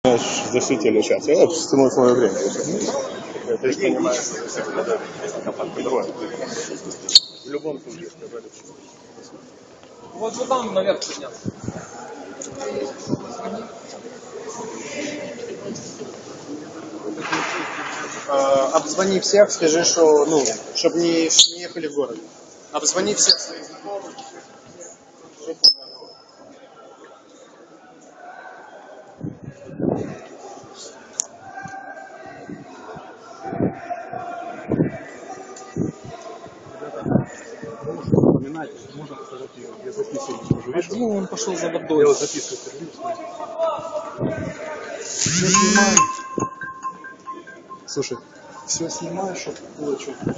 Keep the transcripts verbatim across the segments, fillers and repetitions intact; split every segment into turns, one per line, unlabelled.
Засветили сейчас. Я стянул свое время. Ты же понимаешь, что по-другому. В любом случае сказали.
Вот же там наверх подняться.
Обзвони всех, скажи, что, ну, чтобы не, не ехали в город. Обзвони всех своих знакомых.
Можно показать ее? Я записываю.
Один он пошел за водой.
Я вот записываю. Все снимаю. Слушай, все снимаю, чтобы было четко.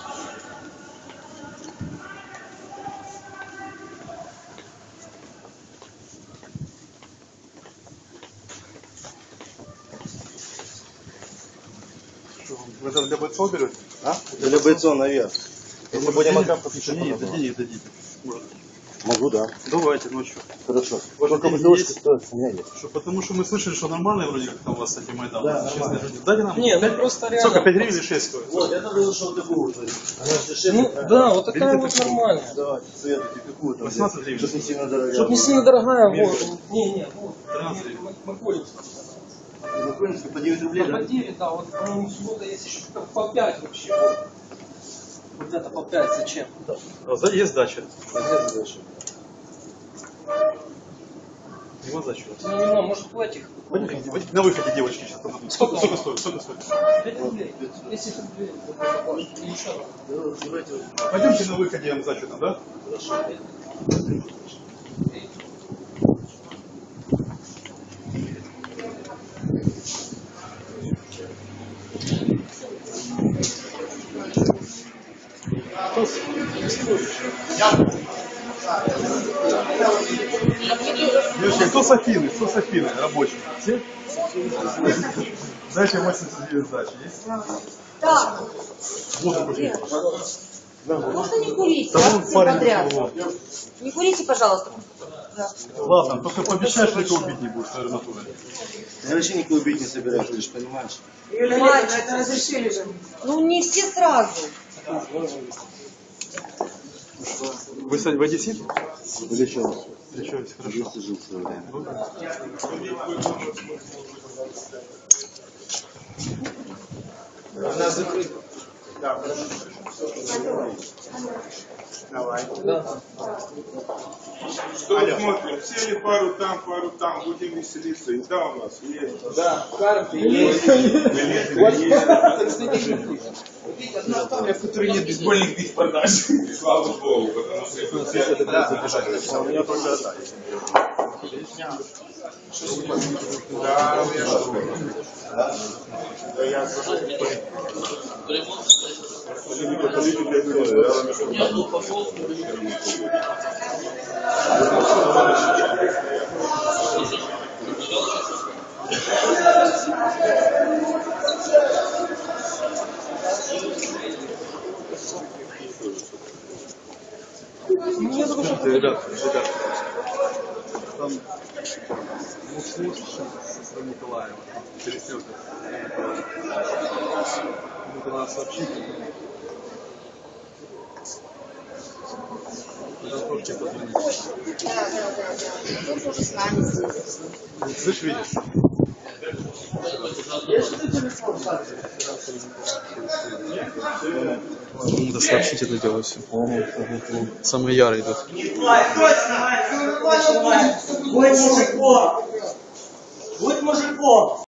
Вы это для бойцов берете?
А? Для бойцов наверх. Если будем отдам, то еще
дадите, дадите, дадите. Может.
Могу, да.
Давайте ночью.
Хорошо.
Только
есть? У меня есть.
Что, потому что мы слышали, что нормально вроде как там у вас с этим Майданом.
Да,
Честно. Дайте нам.
Не, ну просто реально.
Сколько, пять гривен или шесть стоит?
Вот, я тоже зашел такую.
Ну да, вот такая вот нормальная.
Давайте, советуйте какую-то.
восемнадцать гривен.
Чтобы не сильно дорогая.
Чтоб не сильно дорогая, вот. Не, не, вот.
тринадцать гривен.
Маколинская.
Маколинская по девять рублей,
Да,
да?
по девять, да, вот, по-моему, суббота есть еще по пять вообще. Вот. Вот это по пять, зачем?
А сзади есть дача.
Нет дальше.
Его дача.
Ну, не знаю, может, в этих.
Пойдите, пойдите, на выходе девочки сейчас там идут. Сколько, сколько стоит? Сколько стоит?
пять рублей. десять рублей. Или еще раз.
Пойдемте на выходе, я вам сдачу там, да? Девочки, кто с Афины? Кто с Афины? Рабочий? Все? Дайте восемьдесят девять сдачи. Есть?
Да.
Воду купить.
Можно не курить,
Да
да,
вон
все
парень
подряд.
вон.
Не курите, пожалуйста. Да.
Ладно, только пообещаешь, что никого убить не будешь, наверное, натурой.
Я вообще никого убить не собираюсь, ты же понимаешь.
Мальчик, это разрешили же. Ну, не все сразу.
Вы сегодня в одессит?
Вылечился.
Лечились, хорошо.
Просто жил в свое время.
Она закрыта. Да, хорошо. Давай.
Да.
Что смотрим? Сели пару там, пару там, будем веселиться. И да, у нас есть.
Да, карты есть. Одна история, в которой нет бейсбольных бит продаж.
Слава Богу, потому что
У меня только одна.
да, я что?
Да я Слушайте, ребят, ребят, там муж со Николаева, перестрелка. Это надо сообщить.
Он тоже с нами здесь.
Слышь, видишь? Надо сообщить это дело все. Самые ярые идут.
Будь мужиком! Будь мужиком!